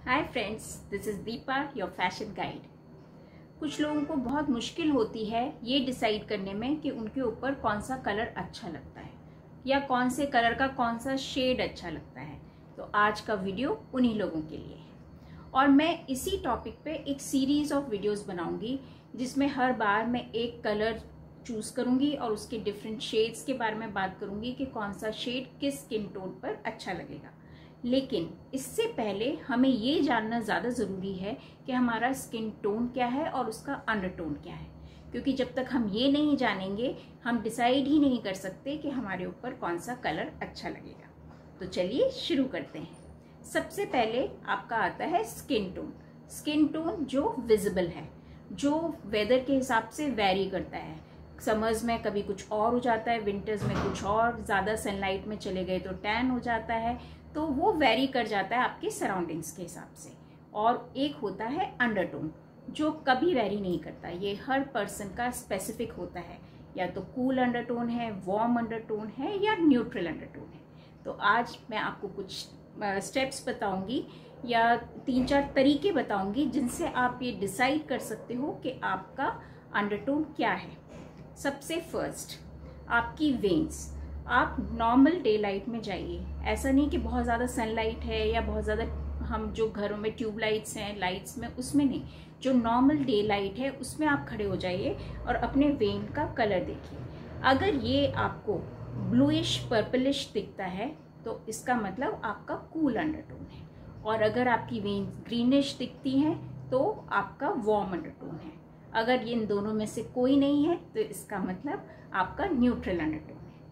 Hi friends, this is Deepa, your fashion guide. कुछ लोगों को बहुत मुश्किल होती है ये डिसाइड करने में कि उनके ऊपर कौन सा कलर अच्छा लगता है या कौन से कलर का कौन सा शेड अच्छा लगता है। तो आज का वीडियो उन्हीं लोगों के लिए है और मैं इसी टॉपिक पे एक सीरीज ऑफ वीडियोस बनाऊंगी जिसमें हर बार मैं एक कलर चूज करूंगी और उसके डिफरेंट शेड्स के बारे में बात करूंगी कि कौन सा शेड किस स्किन टोन पर अच्छा लगेगा। लेकिन इससे पहले हमें ये जानना ज़्यादा ज़रूरी है कि हमारा स्किन टोन क्या है और उसका अंडरटोन क्या है, क्योंकि जब तक हम ये नहीं जानेंगे हम डिसाइड ही नहीं कर सकते कि हमारे ऊपर कौन सा कलर अच्छा लगेगा। तो चलिए शुरू करते हैं। सबसे पहले आपका आता है स्किन टोन। स्किन टोन जो विजिबल है, जो वेदर के हिसाब से वेरी करता है। समर्स में कभी कुछ और हो जाता है, विंटर्स में कुछ और, ज़्यादा सनलाइट में चले गए तो टैन हो जाता है, तो वो वेरी कर जाता है आपके सराउंडिंग्स के हिसाब से। और एक होता है अंडरटोन जो कभी वेरी नहीं करता, ये हर पर्सन का स्पेसिफिक होता है, या तो कूल अंडरटोन है, वार्म अंडरटोन है या न्यूट्रल अंडरटोन है। तो आज मैं आपको कुछ स्टेप्स बताऊंगी या 3-4 तरीके बताऊंगी जिनसे आप ये डिसाइड कर सकते हो कि आपका अंडरटोन क्या है। सबसे फर्स्ट, आपकी वेन्स। आप नॉर्मल डे लाइट में जाइए, ऐसा नहीं कि बहुत ज़्यादा सनलाइट है या बहुत ज़्यादा हम जो घरों में ट्यूब लाइट्स हैं लाइट्स में, उसमें नहीं, जो नॉर्मल डे लाइट है उसमें आप खड़े हो जाइए और अपने वेन का कलर देखिए। अगर ये आपको ब्लूइश पर्पलिश दिखता है तो इसका मतलब आपका कूल अंडरटोन है, और अगर आपकी वेन ग्रीनिश दिखती हैं तो आपका वार्म अंडरटोन है। अगर इन दोनों में से कोई नहीं है तो इसका मतलब आपका न्यूट्रल अंडरटोन है।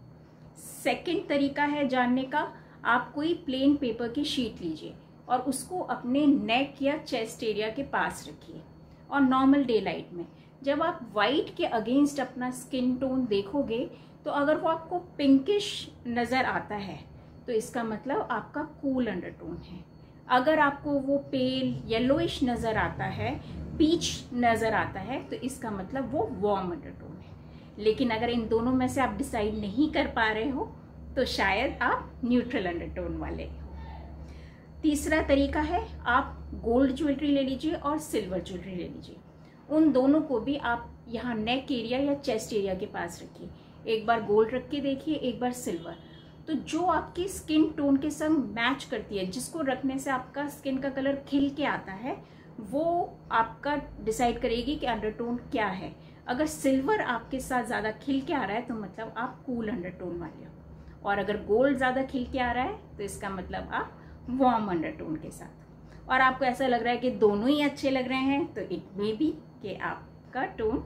सेकंड तरीका है जानने का, आप कोई प्लेन पेपर की शीट लीजिए और उसको अपने नेक या चेस्ट एरिया के पास रखिए। और नॉर्मल डे लाइट में जब आप वाइट के अगेंस्ट अपना स्किन टोन देखोगे तो अगर वो आपको पिंकिश नज़र आता है तो इसका मतलब आपका कूल अंडरटोन है। अगर आपको वो पेल येलोइश नज़र आता है, पीच नज़र आता है, तो इसका मतलब वो वार्म अंडरटोन है। लेकिन अगर इन दोनों में से आप डिसाइड नहीं कर पा रहे हो तो शायद आप न्यूट्रल अंडरटोन वाले हो। तीसरा तरीका है, आप गोल्ड ज्वेलरी ले लीजिए और सिल्वर ज्वेलरी ले लीजिए। उन दोनों को भी आप यहाँ नेक एरिया या चेस्ट एरिया के पास रखिए। एक बार गोल्ड रख के देखिए, एक बार सिल्वर। तो जो आपकी स्किन टोन के संग मैच करती है, जिसको रखने से आपका स्किन का कलर खिल के आता है, वो आपका डिसाइड करेगी कि अंडरटोन क्या है। अगर सिल्वर आपके साथ ज़्यादा खिल के आ रहा है तो मतलब आप कूल अंडरटोन वाले हो, और अगर गोल्ड ज़्यादा खिल के आ रहा है तो इसका मतलब आप वार्म अंडरटोन के साथ। और आपको ऐसा लग रहा है कि दोनों ही अच्छे लग रहे हैं तो इट मे बी कि आपका टोन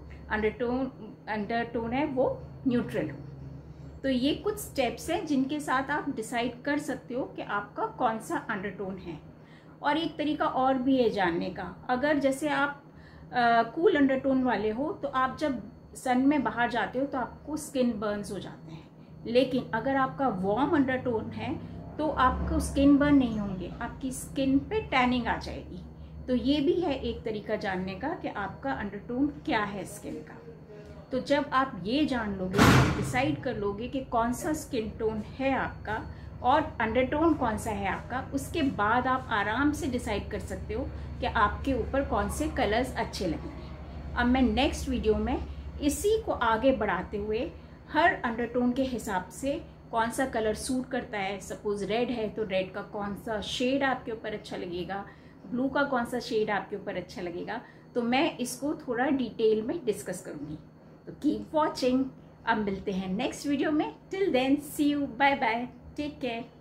अंडरटोन है वो न्यूट्रल हो। तो ये कुछ स्टेप्स हैं जिनके साथ आप डिसाइड कर सकते हो कि आपका कौन सा अंडरटोन है। और एक तरीका और भी है जानने का, अगर जैसे आप कूल अंडरटोन वाले हो तो आप जब सन में बाहर जाते हो तो आपको स्किन बर्न्स हो जाते हैं, लेकिन अगर आपका वार्म अंडरटोन है तो आपको स्किन बर्न नहीं होंगे, आपकी स्किन पे टैनिंग आ जाएगी। तो ये भी है एक तरीका जानने का कि आपका अंडरटोन क्या है स्किन का। तो जब आप ये जान लोगे, आप डिसाइड कर लोगे कि कौन सा स्किन टोन है आपका और अंडरटोन कौन सा है आपका, उसके बाद आप आराम से डिसाइड कर सकते हो कि आपके ऊपर कौन से कलर्स अच्छे लगेंगे। अब मैं नेक्स्ट वीडियो में इसी को आगे बढ़ाते हुए हर अंडरटोन के हिसाब से कौन सा कलर सूट करता है, सपोज रेड है तो रेड का कौन सा शेड आपके ऊपर अच्छा लगेगा, ब्लू का कौन सा शेड आपके ऊपर अच्छा लगेगा, तो मैं इसको थोड़ा डिटेल में डिस्कस करूँगी। तो कीप वॉचिंग। अब मिलते हैं नेक्स्ट वीडियो में। Till then see you, bye bye, take care.